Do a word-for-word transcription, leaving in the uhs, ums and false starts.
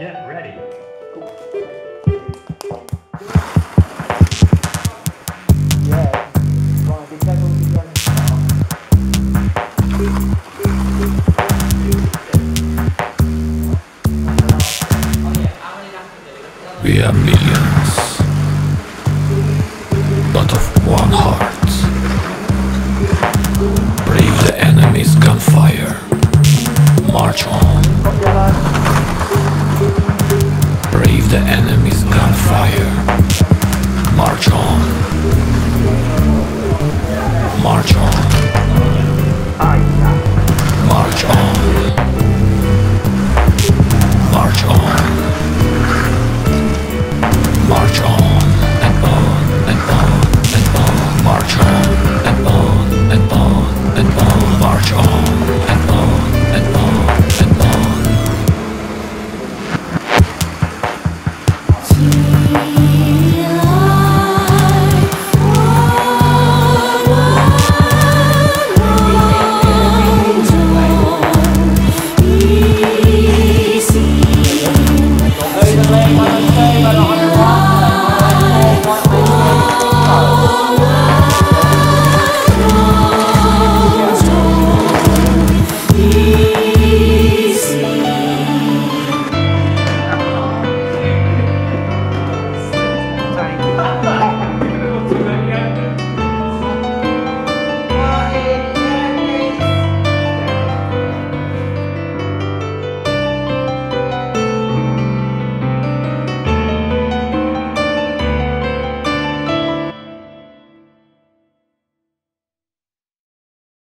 Get ready. We are millions, but of one heart. Brave the enemy's gunfire. March on. Brave the enemy's gunfire. March on. March on. March on. March on. March on and on and on and on. March on and on and on and on. March on.